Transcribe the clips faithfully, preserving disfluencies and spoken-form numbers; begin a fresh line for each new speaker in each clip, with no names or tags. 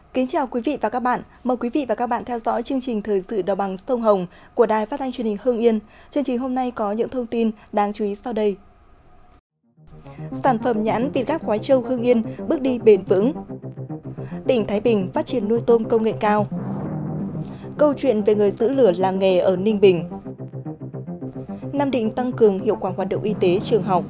Kính chào quý vị và các bạn. Mời quý vị và các bạn theo dõi chương trình Thời sự Đồng bằng Sông Hồng của Đài Phát thanh Truyền hình Hưng Yên. Chương trình hôm nay có những thông tin đáng chú ý sau đây. Sản phẩm nhãn vịt gáp Khoái Châu Hưng Yên bước đi bền vững. Tỉnh Thái Bình phát triển nuôi tôm công nghệ cao. Câu chuyện về người giữ lửa làng nghề ở Ninh Bình. Nam Định tăng cường hiệu quả hoạt động y tế trường học.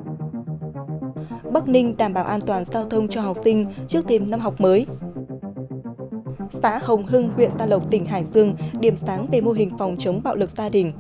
Bắc Ninh đảm bảo an toàn giao thông cho học sinh trước thềm năm học mới. Xã Hồng Hưng, huyện Gia Lộc, tỉnh Hải Dương, điểm sáng về mô hình phòng chống bạo lực gia đình.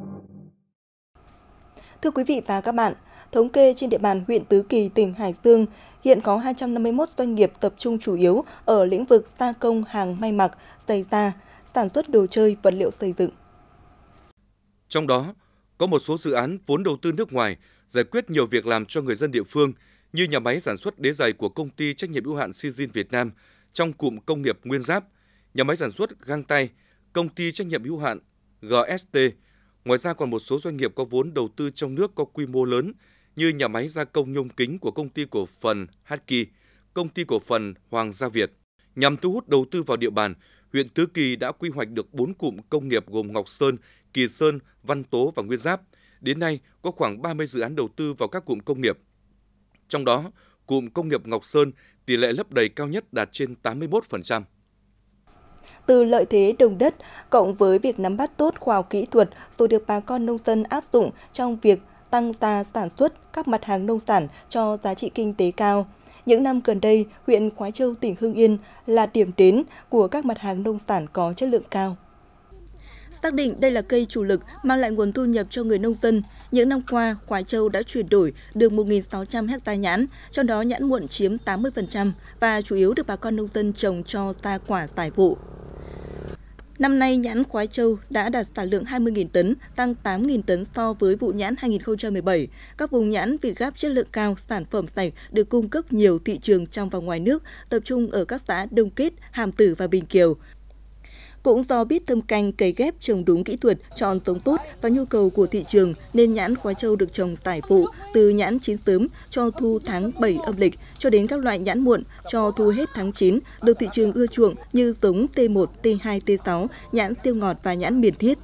Thưa quý vị và các bạn, thống kê trên địa bàn huyện Tứ Kỳ, tỉnh Hải Dương, hiện có hai trăm năm mươi mốt doanh nghiệp tập trung chủ yếu ở lĩnh vực gia công hàng may mặc, giày da, sản xuất đồ chơi, vật liệu xây dựng.
Trong đó, có một số dự án vốn đầu tư nước ngoài giải quyết nhiều việc làm cho người dân địa phương như nhà máy sản xuất đế giày của công ty trách nhiệm hữu hạn Sizin Việt Nam trong cụm công nghiệp Nguyên Giáp, nhà máy sản xuất găng tay, công ty trách nhiệm hữu hạn giê ét tê. Ngoài ra còn một số doanh nghiệp có vốn đầu tư trong nước có quy mô lớn như nhà máy gia công nhôm kính của công ty cổ phần Hatki, công ty cổ phần Hoàng Gia Việt. Nhằm thu hút đầu tư vào địa bàn, huyện Tứ Kỳ đã quy hoạch được bốn cụm công nghiệp gồm Ngọc Sơn, Kỳ Sơn, Văn Tố và Nguyên Giáp. Đến nay, có khoảng ba mươi dự án đầu tư vào các cụm công nghiệp. Trong đó, cụm công nghiệp Ngọc Sơn tỷ lệ lấp đầy cao nhất đạt trên tám mươi mốt phần trăm.
Từ lợi thế đồng đất, cộng với việc nắm bắt tốt khoa học kỹ thuật rồi được bà con nông dân áp dụng trong việc tăng gia sản xuất các mặt hàng nông sản cho giá trị kinh tế cao. Những năm gần đây, huyện Khoái Châu, tỉnh Hưng Yên là điểm đến của các mặt hàng nông sản có chất lượng cao. Xác định đây là cây chủ lực mang lại nguồn thu nhập cho người nông dân, những năm qua, Khoái Châu đã chuyển đổi được một nghìn sáu trăm ha nhãn, trong đó nhãn muộn chiếm tám mươi phần trăm và chủ yếu được bà con nông dân trồng cho ra quả giải vụ. Năm nay, nhãn Khoái Châu đã đạt sản lượng hai mươi nghìn tấn, tăng tám nghìn tấn so với vụ nhãn hai nghìn không trăm mười bảy. Các vùng nhãn vịt gáp chất lượng cao, sản phẩm sạch được cung cấp nhiều thị trường trong và ngoài nước, tập trung ở các xã Đông Kết, Hàm Tử và Bình Kiều. Cũng do biết thâm canh cấy ghép trồng đúng kỹ thuật, chọn giống tốt và nhu cầu của thị trường nên nhãn Khoái Châu được trồng tải vụ từ nhãn chín sớm cho thu tháng bảy âm lịch cho đến các loại nhãn muộn cho thu hết tháng chín được thị trường ưa chuộng như giống T một, T hai, T sáu, nhãn siêu ngọt và nhãn miền thiết.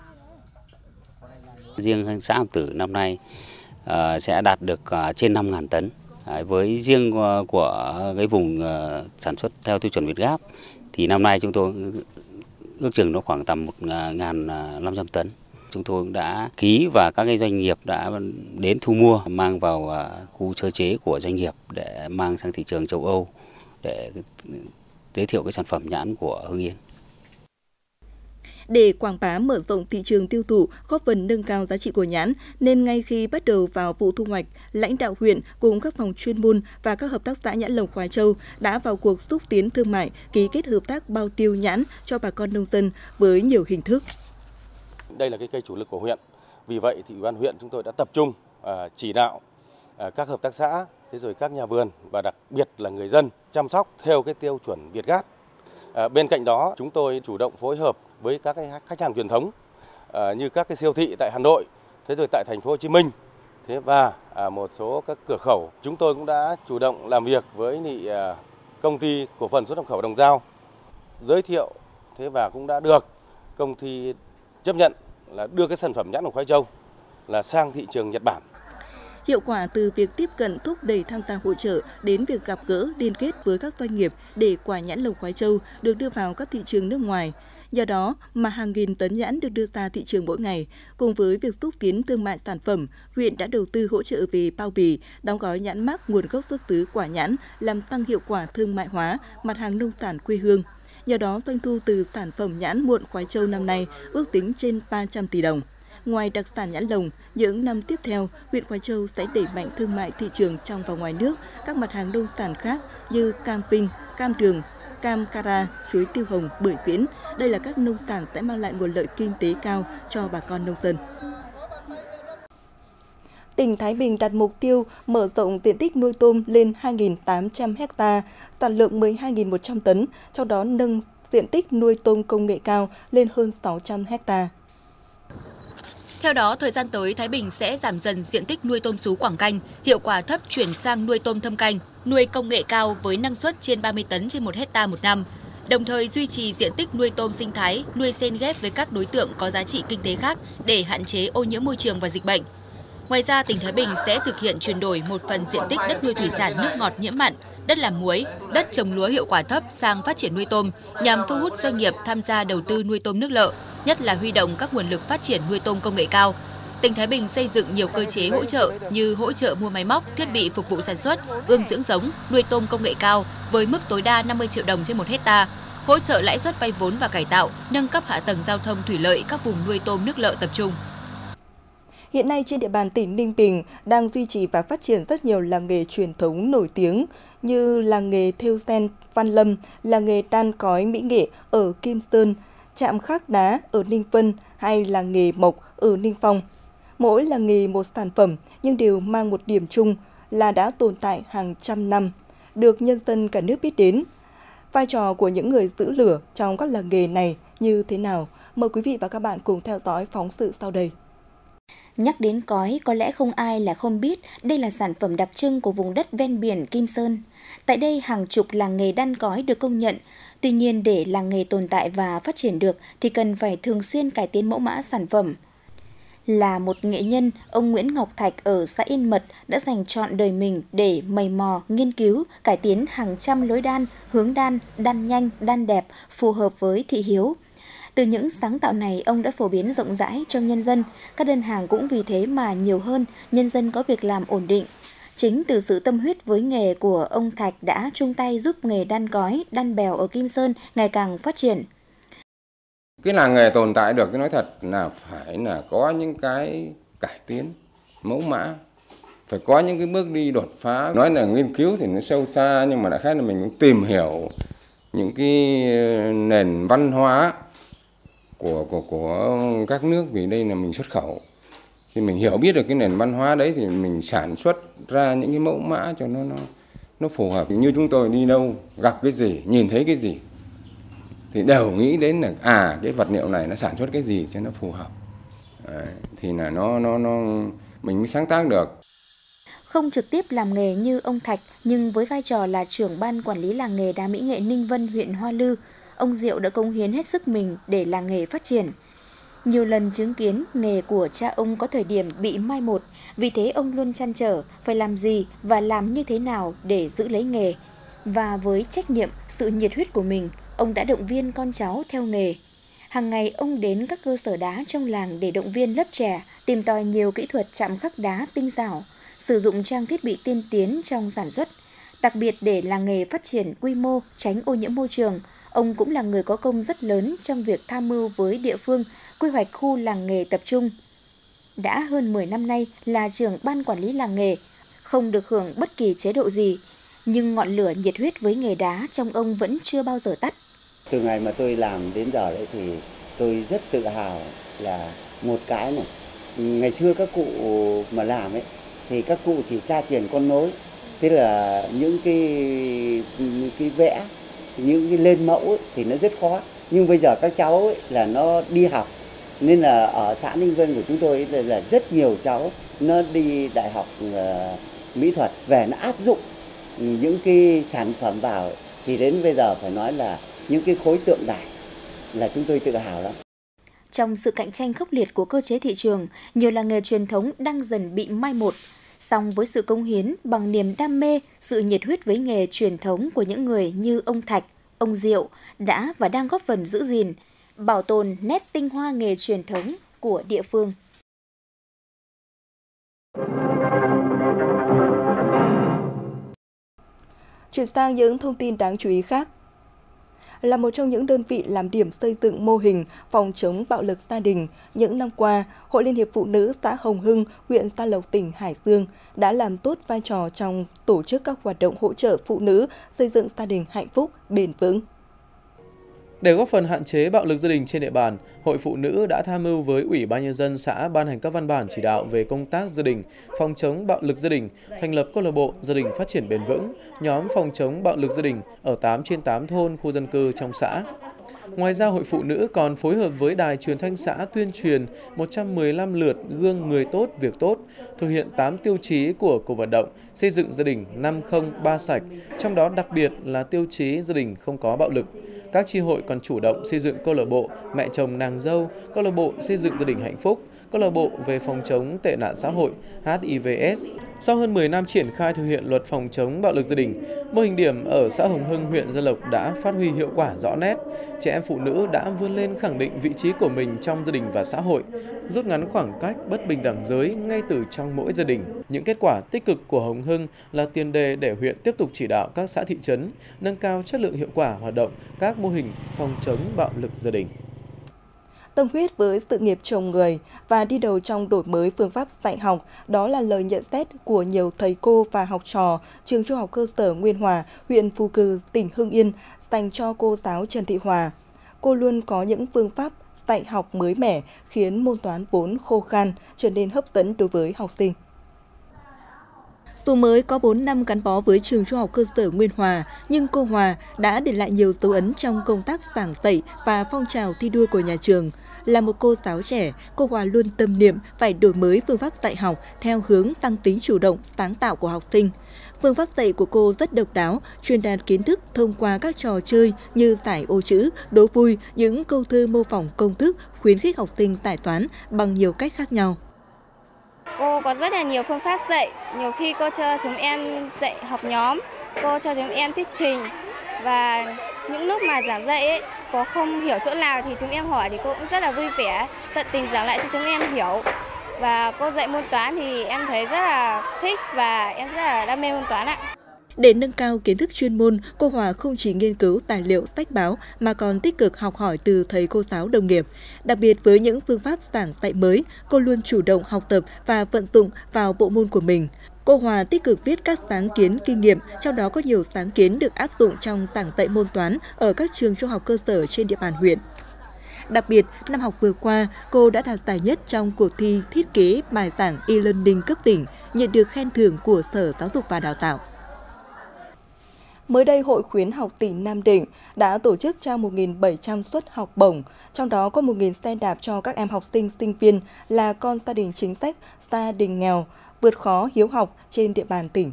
Riêng xã Hàm Tử năm nay uh, sẽ đạt được uh, trên năm nghìn tấn. Uh, với riêng uh, của cái vùng uh, sản xuất theo tiêu chuẩn Việt Gáp thì năm nay chúng tôi ước chừng nó khoảng tầm một nghìn năm trăm tấn. Chúng tôi đã ký và các cái doanh nghiệp đã đến thu mua mang vào khu sơ chế của doanh nghiệp để mang sang thị trường châu Âu để giới thiệu cái sản phẩm nhãn của Hưng Yên.
Để quảng bá mở rộng thị trường tiêu thụ, góp phần nâng cao giá trị của nhãn, nên ngay khi bắt đầu vào vụ thu hoạch, lãnh đạo huyện cùng các phòng chuyên môn và các hợp tác xã nhãn lồng Khoái Châu đã vào cuộc xúc tiến thương mại, ký kết hợp tác bao tiêu nhãn cho bà con nông dân với nhiều hình thức.
Đây là cái cây chủ lực của huyện, vì vậy thì Ủy ban huyện chúng tôi đã tập trung chỉ đạo các hợp tác xã, thế rồi các nhà vườn và đặc biệt là người dân chăm sóc theo cái tiêu chuẩn Việt Gáp. À, bên cạnh đó, chúng tôi chủ động phối hợp với các cái khách hàng truyền thống à, như các cái siêu thị tại Hà Nội, thế rồi tại thành phố Hồ Chí Minh, thế và à, một số các cửa khẩu. Chúng tôi cũng đã chủ động làm việc với nị, à, công ty cổ phần xuất nhập khẩu Đồng Dao, giới thiệu thế và cũng đã được công ty chấp nhận là đưa cái sản phẩm nhãn của Khoái Châu là sang thị trường Nhật Bản.
Hiệu quả từ việc tiếp cận thúc đẩy tham gia hỗ trợ đến việc gặp gỡ, liên kết với các doanh nghiệp để quả nhãn lồng Khoái Châu được đưa vào các thị trường nước ngoài. Do đó mà hàng nghìn tấn nhãn được đưa ra thị trường mỗi ngày. Cùng với việc xúc tiến thương mại sản phẩm, huyện đã đầu tư hỗ trợ về bao bì, đóng gói nhãn mác nguồn gốc xuất xứ quả nhãn, làm tăng hiệu quả thương mại hóa mặt hàng nông sản quê hương. Do đó, doanh thu từ sản phẩm nhãn muộn Khoái Châu năm nay ước tính trên ba trăm tỷ đồng. Ngoài đặc sản nhãn lồng, những năm tiếp theo, huyện Khoái Châu sẽ đẩy mạnh thương mại thị trường trong và ngoài nước các mặt hàng nông sản khác như cam vinh, cam đường, cam cara, chuối tiêu hồng, bưởi diễn. Đây là các nông sản sẽ mang lại nguồn lợi kinh tế cao cho bà con nông dân. Tỉnh Thái Bình đặt mục tiêu mở rộng diện tích nuôi tôm lên hai nghìn tám trăm ha, sản lượng mười hai nghìn một trăm tấn, trong đó nâng diện tích nuôi tôm công nghệ cao lên hơn sáu trăm ha.
Theo đó, thời gian tới, Thái Bình sẽ giảm dần diện tích nuôi tôm sú Quảng Canh, hiệu quả thấp chuyển sang nuôi tôm thâm canh, nuôi công nghệ cao với năng suất trên ba mươi tấn trên một hectare một năm. Đồng thời duy trì diện tích nuôi tôm sinh thái, nuôi xen ghép với các đối tượng có giá trị kinh tế khác để hạn chế ô nhiễm môi trường và dịch bệnh. Ngoài ra, tỉnh Thái Bình sẽ thực hiện chuyển đổi một phần diện tích đất nuôi thủy sản nước ngọt nhiễm mặn, đất làm muối, đất trồng lúa hiệu quả thấp sang phát triển nuôi tôm nhằm thu hút doanh nghiệp tham gia đầu tư nuôi tôm nước lợ, nhất là huy động các nguồn lực phát triển nuôi tôm công nghệ cao. Tỉnh Thái Bình xây dựng nhiều cơ chế hỗ trợ như hỗ trợ mua máy móc, thiết bị phục vụ sản xuất, ươm dưỡng giống, nuôi tôm công nghệ cao với mức tối đa năm mươi triệu đồng trên một hectare, hỗ trợ lãi suất vay vốn và cải tạo, nâng cấp hạ tầng giao thông thủy lợi các vùng nuôi tôm nước lợ tập trung.
Hiện nay trên địa bàn tỉnh Ninh Bình đang duy trì và phát triển rất nhiều làng nghề truyền thống nổi tiếng như làng nghề thêu sen Văn Lâm, làng nghề đan cói mỹ nghệ ở Kim Sơn, trạm khắc đá ở Ninh Vân hay làng nghề mộc ở Ninh Phong. Mỗi làng nghề một sản phẩm nhưng đều mang một điểm chung là đã tồn tại hàng trăm năm, được nhân dân cả nước biết đến. Vai trò của những người giữ lửa trong các làng nghề này như thế nào? Mời quý vị và các bạn cùng theo dõi phóng sự sau đây.
Nhắc đến cói, có lẽ không ai là không biết đây là sản phẩm đặc trưng của vùng đất ven biển Kim Sơn. Tại đây, hàng chục làng nghề đan cói được công nhận. Tuy nhiên, để làng nghề tồn tại và phát triển được thì cần phải thường xuyên cải tiến mẫu mã sản phẩm. Là một nghệ nhân, ông Nguyễn Ngọc Thạch ở xã Yên Mật đã dành trọn đời mình để mày mò, nghiên cứu, cải tiến hàng trăm lối đan, hướng đan, đan nhanh, đan đẹp, phù hợp với thị hiếu. Từ những sáng tạo này, ông đã phổ biến rộng rãi trong nhân dân. Các đơn hàng cũng vì thế mà nhiều hơn, nhân dân có việc làm ổn định. Chính từ sự tâm huyết với nghề của ông Thạch đã chung tay giúp nghề đan cói, đan bèo ở Kim Sơn ngày càng phát triển.
Cái làng nghề tồn tại được, tôi nói thật là phải là có những cái cải tiến, mẫu mã, phải có những cái bước đi đột phá. Nói là nghiên cứu thì nó sâu xa, nhưng mà đại khái là mình cũng tìm hiểu những cái nền văn hóa của của của các nước, vì đây là mình xuất khẩu. Thì mình hiểu biết được cái nền văn hóa đấy thì mình sản xuất ra những cái mẫu mã cho nó nó nó phù hợp. Như chúng tôi đi đâu, gặp cái gì, nhìn thấy cái gì thì đều nghĩ đến là à cái vật liệu này nó sản xuất cái gì cho nó phù hợp. Đấy, thì là nó nó nó mình mới sáng tác được.
Không trực tiếp làm nghề như ông Thạch, nhưng với vai trò là trưởng ban quản lý làng nghề đá mỹ nghệ Ninh Vân, huyện Hoa Lư, ông Diệu đã cống hiến hết sức mình để làng nghề phát triển. Nhiều lần chứng kiến nghề của cha ông có thời điểm bị mai một, vì thế ông luôn trăn trở phải làm gì và làm như thế nào để giữ lấy nghề. Và với trách nhiệm, sự nhiệt huyết của mình, ông đã động viên con cháu theo nghề. Hàng ngày ông đến các cơ sở đá trong làng để động viên lớp trẻ, tìm tòi nhiều kỹ thuật chạm khắc đá tinh xảo, sử dụng trang thiết bị tiên tiến trong sản xuất. Đặc biệt để làng nghề phát triển quy mô, tránh ô nhiễm môi trường, ông cũng là người có công rất lớn trong việc tham mưu với địa phương quy hoạch khu làng nghề tập trung. Đã hơn mười năm nay là trưởng ban quản lý làng nghề, không được hưởng bất kỳ chế độ gì, nhưng ngọn lửa nhiệt huyết với nghề đá trong ông vẫn chưa bao giờ tắt.
Từ ngày mà tôi làm đến giờ đấy thì tôi rất tự hào là một cái này, ngày xưa các cụ mà làm ấy thì các cụ chỉ tra truyền con nối, thế là những cái cái vẽ, những cái lên mẫu ấy, thì nó rất khó. Nhưng bây giờ các cháu ấy, là nó đi học, nên là ở xã Ninh Vân của chúng tôi ấy, là, là rất nhiều cháu nó đi đại học uh, mỹ thuật về, nó áp dụng những cái sản phẩm vào, thì đến bây giờ phải nói là những cái khối tượng đài là chúng tôi tự hào lắm.
Trong sự cạnh tranh khốc liệt của cơ chế thị trường, nhiều làng nghề truyền thống đang dần bị mai một. Song với sự cống hiến bằng niềm đam mê, sự nhiệt huyết với nghề truyền thống của những người như ông Thạch, ông Diệu đã và đang góp phần giữ gìn, bảo tồn nét tinh hoa nghề truyền thống của địa phương.
Chuyển sang những thông tin đáng chú ý khác. Là một trong những đơn vị làm điểm xây dựng mô hình phòng chống bạo lực gia đình, những năm qua, Hội Liên hiệp Phụ nữ xã Hồng Hưng, huyện Gia Lộc, tỉnh Hải Dương đã làm tốt vai trò trong tổ chức các hoạt động hỗ trợ phụ nữ xây dựng gia đình hạnh phúc, bền vững.
Để góp phần hạn chế bạo lực gia đình trên địa bàn, Hội Phụ nữ đã tham mưu với Ủy ban Nhân dân xã ban hành các văn bản chỉ đạo về công tác gia đình, phòng chống bạo lực gia đình, thành lập câu lạc bộ gia đình phát triển bền vững, nhóm phòng chống bạo lực gia đình ở tám trên tám thôn khu dân cư trong xã. Ngoài ra, Hội Phụ Nữ còn phối hợp với Đài Truyền thanh xã tuyên truyền một trăm mười lăm lượt gương người tốt, việc tốt, thực hiện tám tiêu chí của cuộc vận động xây dựng gia đình năm không ba sạch, trong đó đặc biệt là tiêu chí gia đình không có bạo lực. Các chi hội còn chủ động xây dựng câu lạc bộ mẹ chồng nàng dâu, câu lạc bộ xây dựng gia đình hạnh phúc, câu lạc bộ về phòng chống tệ nạn xã hội H I V S. Sau hơn mười năm triển khai thực hiện luật phòng chống bạo lực gia đình, mô hình điểm ở xã Hồng Hưng, huyện Gia Lộc đã phát huy hiệu quả rõ nét. Trẻ em phụ nữ đã vươn lên khẳng định vị trí của mình trong gia đình và xã hội, rút ngắn khoảng cách bất bình đẳng giới ngay từ trong mỗi gia đình. Những kết quả tích cực của Hồng Hưng là tiền đề để huyện tiếp tục chỉ đạo các xã thị trấn nâng cao chất lượng hiệu quả hoạt động các mô hình phòng chống bạo lực gia đình.
Tâm huyết với sự nghiệp chồng người và đi đầu trong đổi mới phương pháp dạy học, đó là lời nhận xét của nhiều thầy cô và học trò trường Trung học cơ sở Nguyên Hòa, huyện Phù Cử, tỉnh Hưng Yên dành cho cô giáo Trần Thị Hòa. Cô luôn có những phương pháp dạy học mới mẻ khiến môn toán vốn khô khan trở nên hấp dẫn đối với học sinh. Dù mới có bốn năm gắn bó với trường Trung học cơ sở Nguyên Hòa, nhưng cô Hòa đã để lại nhiều dấu ấn trong công tác giảng dạy và phong trào thi đua của nhà trường. Là một cô giáo trẻ, cô Hòa luôn tâm niệm phải đổi mới phương pháp dạy học theo hướng tăng tính chủ động, sáng tạo của học sinh. Phương pháp dạy của cô rất độc đáo, truyền đạt kiến thức thông qua các trò chơi như giải ô chữ, đố vui, những câu thơ mô phỏng công thức, khuyến khích học sinh giải toán bằng nhiều cách khác nhau.
Cô có rất là nhiều phương pháp dạy, nhiều khi cô cho chúng em dạy học nhóm, cô cho chúng em thuyết trình và những lúc mà giảng dạy ấy, có không hiểu chỗ nào thì chúng em hỏi thì cô cũng rất là vui vẻ, tận tình giảng lại cho chúng em hiểu. Và cô dạy môn toán thì em thấy rất là thích và em rất là đam mê môn toán ạ.
Để nâng cao kiến thức chuyên môn, cô Hòa không chỉ nghiên cứu tài liệu sách báo mà còn tích cực học hỏi từ thầy cô giáo đồng nghiệp. Đặc biệt với những phương pháp giảng dạy mới, cô luôn chủ động học tập và vận dụng vào bộ môn của mình. Cô Hòa tích cực viết các sáng kiến kinh nghiệm, trong đó có nhiều sáng kiến được áp dụng trong giảng dạy môn toán ở các trường trung học cơ sở trên địa bàn huyện. Đặc biệt, năm học vừa qua, cô đã đạt giải nhất trong cuộc thi thiết kế bài giảng e-learning cấp tỉnh, nhận được khen thưởng của Sở Giáo dục và Đào tạo. Mới đây, Hội khuyến học tỉnh Nam Định đã tổ chức trao một nghìn bảy trăm suất học bổng, trong đó có một nghìn xe đạp cho các em học sinh, sinh viên là con gia đình chính sách, gia đình nghèo, vượt khó hiếu học trên địa bàn tỉnh.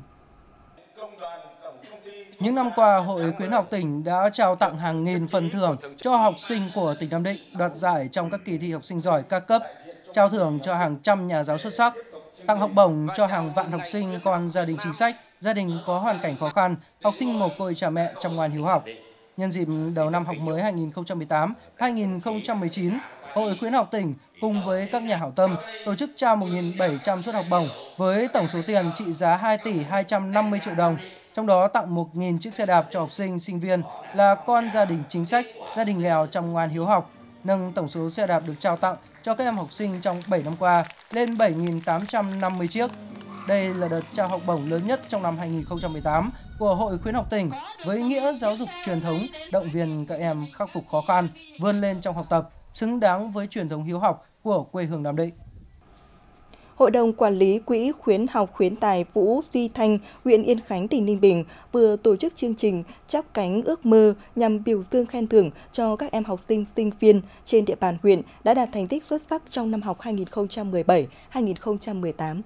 Những năm qua, Hội khuyến học tỉnh đã trao tặng hàng nghìn phần thưởng cho học sinh của tỉnh Nam Định đoạt giải trong các kỳ thi học sinh giỏi các cấp, trao thưởng cho hàng trăm nhà giáo xuất sắc, tặng học bổng cho hàng vạn học sinh con gia đình chính sách, gia đình có hoàn cảnh khó khăn, học sinh mồ côi cha mẹ chăm ngoan hiếu học. Nhân dịp đầu năm học mới hai nghìn không trăm mười tám hai nghìn không trăm mười chín, Hội khuyến học tỉnh cùng với các nhà hảo tâm tổ chức trao một nghìn bảy trăm suất học bổng với tổng số tiền trị giá hai tỷ hai trăm năm mươi triệu đồng. Trong đó tặng một nghìn chiếc xe đạp cho học sinh, sinh viên là con gia đình chính sách, gia đình nghèo chăm ngoan hiếu học, nâng tổng số xe đạp được trao tặng cho các em học sinh trong bảy năm qua lên bảy nghìn tám trăm năm mươi chiếc. Đây là đợt trao học bổng lớn nhất trong năm hai nghìn không trăm mười tám của Hội khuyến học tỉnh với ý nghĩa giáo dục truyền thống, động viên các em khắc phục khó khăn, vươn lên trong học tập, xứng đáng với truyền thống hiếu học của quê hương Nam Định.
Hội đồng Quản lý Quỹ khuyến học khuyến tài Vũ Duy Thanh, huyện Yên Khánh, tỉnh Ninh Bình vừa tổ chức chương trình Chắp cánh ước mơ nhằm biểu dương khen thưởng cho các em học sinh, sinh viên trên địa bàn huyện đã đạt thành tích xuất sắc trong năm học hai nghìn không trăm mười bảy hai nghìn không trăm mười tám.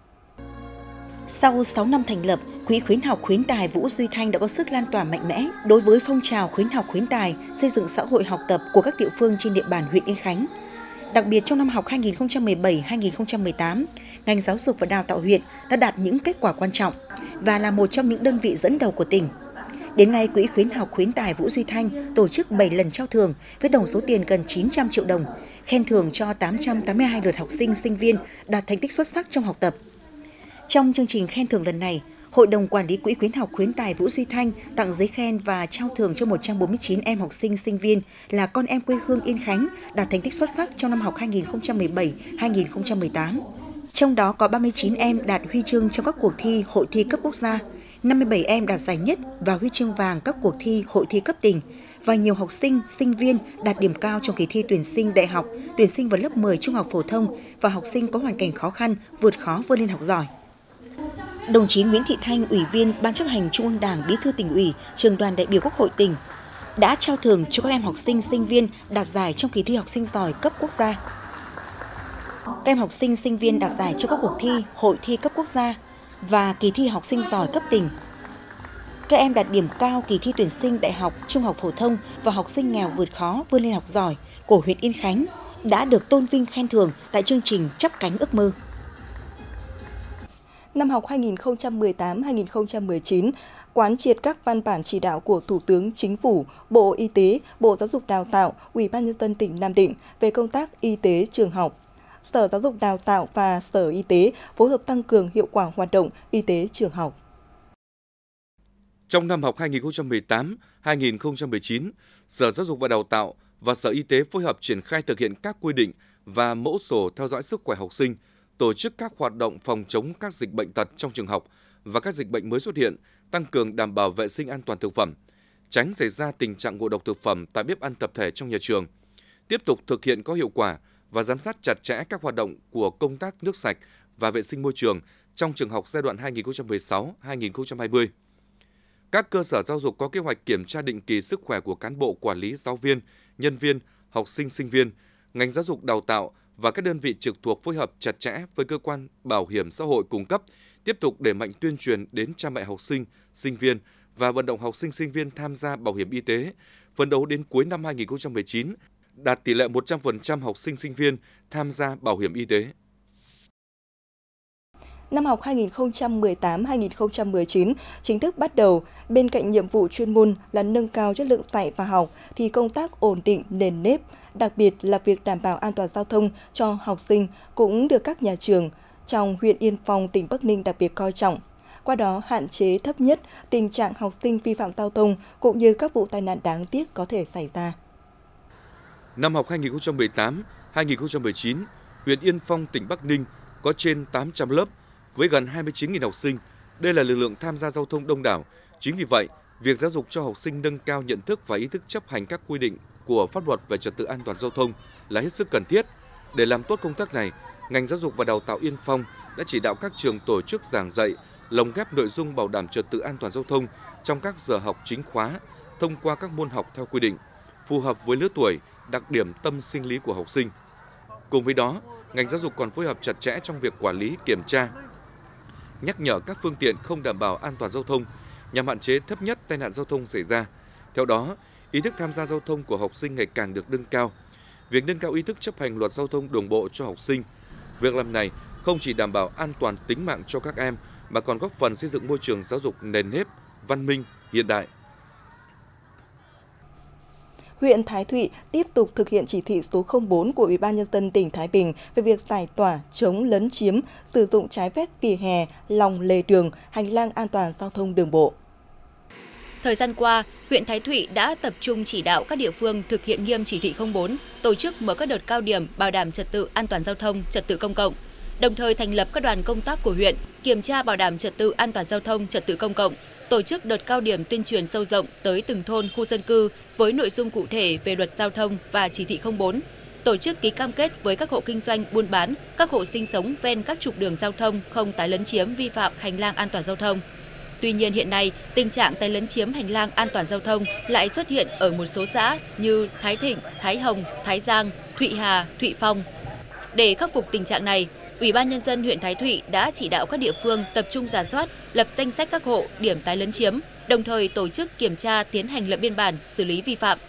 Sau sáu năm thành lập, Quỹ khuyến học khuyến tài Vũ Duy Thanh đã có sức lan tỏa mạnh mẽ đối với phong trào khuyến học khuyến tài, xây dựng xã hội học tập của các địa phương trên địa bàn huyện Yên Khánh. Đặc biệt trong năm học hai nghìn không trăm mười bảy hai nghìn không trăm mười tám, ngành giáo dục và đào tạo huyện đã đạt những kết quả quan trọng và là một trong những đơn vị dẫn đầu của tỉnh. Đến nay, Quỹ khuyến học khuyến tài Vũ Duy Thanh tổ chức bảy lần trao thưởng với tổng số tiền gần chín trăm triệu đồng, khen thưởng cho tám trăm tám mươi hai lượt học sinh, sinh viên đạt thành tích xuất sắc trong học tập. Trong chương trình khen thưởng lần này, Hội đồng Quản lý Quỹ khuyến học khuyến tài Vũ Duy Thanh tặng giấy khen và trao thưởng cho một trăm bốn mươi chín em học sinh, sinh viên là con em quê hương Yên Khánh đạt thành tích xuất sắc trong năm học hai nghìn không trăm mười bảy hai nghìn không trăm mười tám. Trong đó có ba mươi chín em đạt huy chương trong các cuộc thi hội thi cấp quốc gia, năm mươi bảy em đạt giải nhất và huy chương vàng các cuộc thi hội thi cấp tỉnh và nhiều học sinh, sinh viên đạt điểm cao trong kỳ thi tuyển sinh đại học, tuyển sinh vào lớp mười trung học phổ thông và học sinh có hoàn cảnh khó khăn, vượt khó vươn lên học giỏi. Đồng chí Nguyễn Thị Thanh, Ủy viên Ban chấp hành Trung ương Đảng, Bí thư Tỉnh ủy, Trưởng đoàn đại biểu Quốc hội tỉnh, đã trao thưởng cho các em học sinh, sinh viên đạt giải trong kỳ thi học sinh giỏi cấp quốc gia. Các em học sinh, sinh viên đạt giải cho các cuộc thi, hội thi cấp quốc gia và kỳ thi học sinh giỏi cấp tỉnh. Các em đạt điểm cao kỳ thi tuyển sinh đại học, trung học phổ thông và học sinh nghèo vượt khó vươn lên học giỏi của huyện Yên Khánh đã được tôn vinh khen thưởng tại chương trình Chắp cánh ước mơ.
Năm học hai nghìn không trăm mười tám hai nghìn không trăm mười chín, quán triệt các văn bản chỉ đạo của Thủ tướng Chính phủ, Bộ Y tế, Bộ Giáo dục Đào tạo, Ủy ban Nhân dân tỉnh Nam Định về công tác y tế trường học. Sở Giáo dục Đào tạo và Sở Y tế phối hợp tăng cường hiệu quả hoạt động y tế trường học.
Trong năm học hai nghìn không trăm mười tám hai nghìn không trăm mười chín, Sở Giáo dục và Đào tạo và Sở Y tế phối hợp triển khai thực hiện các quy định và mẫu sổ theo dõi sức khỏe học sinh, tổ chức các hoạt động phòng chống các dịch bệnh tật trong trường học và các dịch bệnh mới xuất hiện, tăng cường đảm bảo vệ sinh an toàn thực phẩm, tránh xảy ra tình trạng ngộ độc thực phẩm tại bếp ăn tập thể trong nhà trường. Tiếp tục thực hiện có hiệu quả và giám sát chặt chẽ các hoạt động của công tác nước sạch và vệ sinh môi trường trong trường học giai đoạn hai nghìn không trăm mười sáu đến hai nghìn không trăm hai mươi. Các cơ sở giáo dục có kế hoạch kiểm tra định kỳ sức khỏe của cán bộ quản lý, giáo viên, nhân viên, học sinh, sinh viên, ngành giáo dục đào tạo và các đơn vị trực thuộc phối hợp chặt chẽ với cơ quan bảo hiểm xã hội cung cấp, tiếp tục đẩy mạnh tuyên truyền đến cha mẹ học sinh, sinh viên và vận động học sinh, sinh viên tham gia bảo hiểm y tế, phấn đấu đến cuối năm hai nghìn không trăm mười chín đạt tỷ lệ một trăm phần trăm học sinh, sinh viên tham gia bảo hiểm y tế.
Năm học hai nghìn không trăm mười tám hai nghìn không trăm mười chín chính thức bắt đầu, bên cạnh nhiệm vụ chuyên môn là nâng cao chất lượng dạy và học thì công tác ổn định nền nếp, đặc biệt là việc đảm bảo an toàn giao thông cho học sinh cũng được các nhà trường trong huyện Yên Phong, tỉnh Bắc Ninh đặc biệt coi trọng. Qua đó hạn chế thấp nhất tình trạng học sinh vi phạm giao thông cũng như các vụ tai nạn đáng tiếc có thể xảy ra.
Năm học hai nghìn không trăm mười tám hai nghìn không trăm mười chín, huyện Yên Phong, tỉnh Bắc Ninh có trên tám trăm lớp với gần hai mươi chín nghìn học sinh. Đây là lực lượng tham gia giao thông đông đảo. Chính vì vậy, việc giáo dục cho học sinh nâng cao nhận thức và ý thức chấp hành các quy định của pháp luật về trật tự an toàn giao thông là hết sức cần thiết. Để làm tốt công tác này, ngành giáo dục và đào tạo Yên Phong đã chỉ đạo các trường tổ chức giảng dạy, lồng ghép nội dung bảo đảm trật tự an toàn giao thông trong các giờ học chính khóa, thông qua các môn học theo quy định, phù hợp với lứa tuổi, đặc điểm tâm sinh lý của học sinh. Cùng với đó, ngành giáo dục còn phối hợp chặt chẽ trong việc quản lý, kiểm tra, nhắc nhở các phương tiện không đảm bảo an toàn giao thông nhằm hạn chế thấp nhất tai nạn giao thông xảy ra. Theo đó, ý thức tham gia giao thông của học sinh ngày càng được nâng cao. Việc nâng cao ý thức chấp hành luật giao thông đường bộ cho học sinh, việc làm này không chỉ đảm bảo an toàn tính mạng cho các em mà còn góp phần xây dựng môi trường giáo dục nền nếp, văn minh, hiện đại.
Huyện Thái Thụy tiếp tục thực hiện chỉ thị số không bốn của Ủy ban Nhân dân tỉnh Thái Bình về việc giải tỏa, chống lấn chiếm, sử dụng trái phép vỉa hè, lòng lề đường, hành lang an toàn giao thông đường bộ.
Thời gian qua, huyện Thái Thụy đã tập trung chỉ đạo các địa phương thực hiện nghiêm chỉ thị không bốn, tổ chức mở các đợt cao điểm bảo đảm trật tự an toàn giao thông, trật tự công cộng, đồng thời thành lập các đoàn công tác của huyện kiểm tra bảo đảm trật tự an toàn giao thông, trật tự công cộng, tổ chức đợt cao điểm tuyên truyền sâu rộng tới từng thôn, khu dân cư với nội dung cụ thể về luật giao thông và chỉ thị không bốn, tổ chức ký cam kết với các hộ kinh doanh, buôn bán, các hộ sinh sống ven các trục đường giao thông không tái lấn chiếm, vi phạm hành lang an toàn giao thông. Tuy nhiên hiện nay, tình trạng tái lấn chiếm hành lang an toàn giao thông lại xuất hiện ở một số xã như Thái Thịnh, Thái Hồng, Thái Giang, Thụy Hà, Thụy Phong. Để khắc phục tình trạng này, Ủy ban Nhân dân huyện Thái Thụy đã chỉ đạo các địa phương tập trung rà soát, lập danh sách các hộ điểm tái lấn chiếm, đồng thời tổ chức kiểm tra, tiến hành lập biên bản, xử lý vi phạm.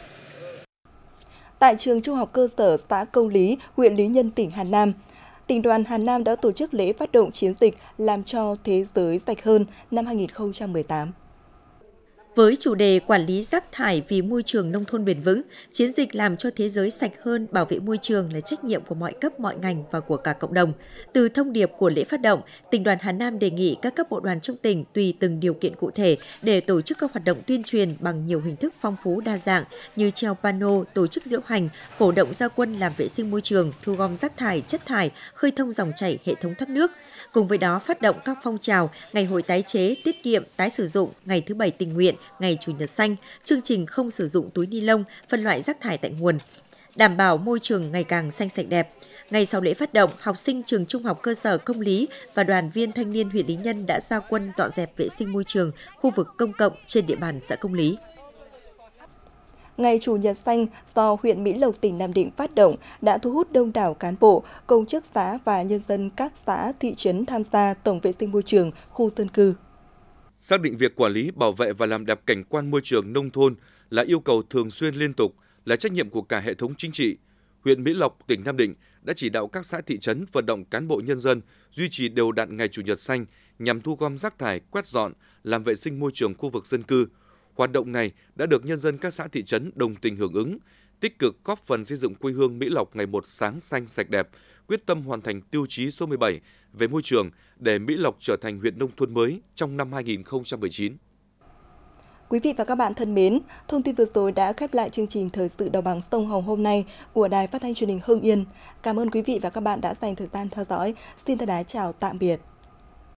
Tại trường Trung học cơ sở xã Công Lý, huyện Lý Nhân, tỉnh Hà Nam, Tỉnh đoàn Hà Nam đã tổ chức lễ phát động chiến dịch Làm cho thế giới sạch hơn năm hai nghìn không trăm mười tám.
Với chủ đề quản lý rác thải vì môi trường nông thôn bền vững, chiến dịch Làm cho thế giới sạch hơn, bảo vệ môi trường là trách nhiệm của mọi cấp, mọi ngành và của cả cộng đồng. Từ thông điệp của lễ phát động, Tỉnh đoàn Hà Nam đề nghị các cấp bộ đoàn trong tỉnh tùy từng điều kiện cụ thể để tổ chức các hoạt động tuyên truyền bằng nhiều hình thức phong phú đa dạng như treo pano, tổ chức diễu hành, cổ động ra quân làm vệ sinh môi trường, thu gom rác thải, chất thải, khơi thông dòng chảy, hệ thống thoát nước. Cùng với đó phát động các phong trào ngày hội tái chế, tiết kiệm, tái sử dụng, ngày thứ bảy tình nguyện, ngày Chủ nhật xanh, chương trình không sử dụng túi ni lông, phân loại rác thải tại nguồn, đảm bảo môi trường ngày càng xanh sạch đẹp. Ngay sau lễ phát động, học sinh trường Trung học cơ sở Công Lý và đoàn viên thanh niên huyện Lý Nhân đã ra quân dọn dẹp vệ sinh môi trường khu vực công cộng trên địa bàn xã Công Lý.
Ngày Chủ nhật xanh do huyện Mỹ Lộc, tỉnh Nam Định phát động đã thu hút đông đảo cán bộ, công chức xã và nhân dân các xã, thị trấn tham gia tổng vệ sinh môi trường, khu dân cư.
Xác định việc quản lý, bảo vệ và làm đẹp cảnh quan môi trường nông thôn là yêu cầu thường xuyên liên tục, là trách nhiệm của cả hệ thống chính trị. Huyện Mỹ Lộc, tỉnh Nam Định đã chỉ đạo các xã thị trấn vận động cán bộ nhân dân duy trì đều đặn Ngày Chủ nhật xanh nhằm thu gom rác thải, quét dọn, làm vệ sinh môi trường khu vực dân cư. Hoạt động này đã được nhân dân các xã thị trấn đồng tình hưởng ứng, tích cực góp phần xây dựng quê hương Mỹ Lộc ngày một sáng xanh sạch đẹp, quyết tâm hoàn thành tiêu chí số mười bảy về môi trường để Mỹ Lộc trở thành huyện nông thôn mới trong năm hai nghìn không trăm mười chín.
Quý vị và các bạn thân mến, thông tin vừa rồi đã khép lại chương trình Thời sự Đồng bằng Sông Hồng hôm nay của Đài Phát thanh Truyền hình Hưng Yên. Cảm ơn quý vị và các bạn đã dành thời gian theo dõi. Xin thân ái chào tạm biệt.